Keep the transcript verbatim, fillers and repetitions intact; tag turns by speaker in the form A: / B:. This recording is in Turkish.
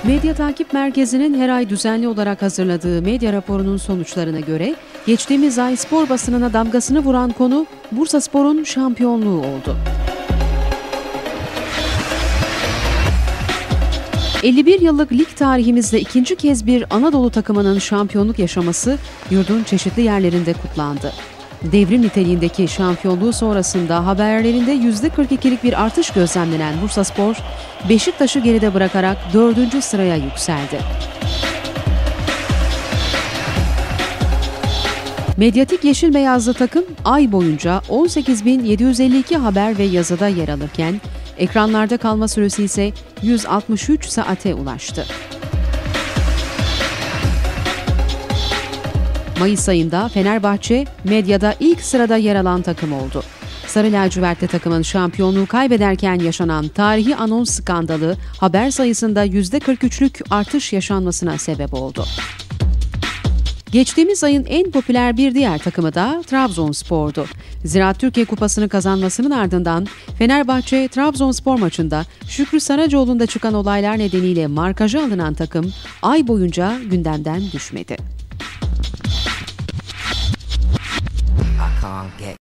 A: Medya Takip Merkezi'nin her ay düzenli olarak hazırladığı medya raporunun sonuçlarına göre geçtiğimiz ay spor basınına damgasını vuran konu Bursaspor'un şampiyonluğu oldu. elli bir yıllık lig tarihimizde ikinci kez bir Anadolu takımının şampiyonluk yaşaması yurdun çeşitli yerlerinde kutlandı. Devrim niteliğindeki şampiyonluğu sonrasında haberlerinde yüzde kırk ikilik bir artış gözlemlenen Bursaspor, Beşiktaş'ı geride bırakarak dördüncü sıraya yükseldi. Medyatik yeşil beyazlı takım ay boyunca on sekiz bin yedi yüz elli iki haber ve yazıda yer alırken, ekranlarda kalma süresi ise yüz altmış üç saate ulaştı. Mayıs ayında Fenerbahçe medyada ilk sırada yer alan takım oldu. Sarı lacivertli takımın şampiyonluğu kaybederken yaşanan tarihi anons skandalı haber sayısında yüzde kırk üçlük artış yaşanmasına sebep oldu. Geçtiğimiz ayın en popüler bir diğer takımı da Trabzonspor'du. Ziraat Türkiye Kupası'nı kazanmasının ardından Fenerbahçe Trabzonspor maçında Şükrü Saracoğlu'nda çıkan olaylar nedeniyle markaja alınan takım ay boyunca gündemden düşmedi.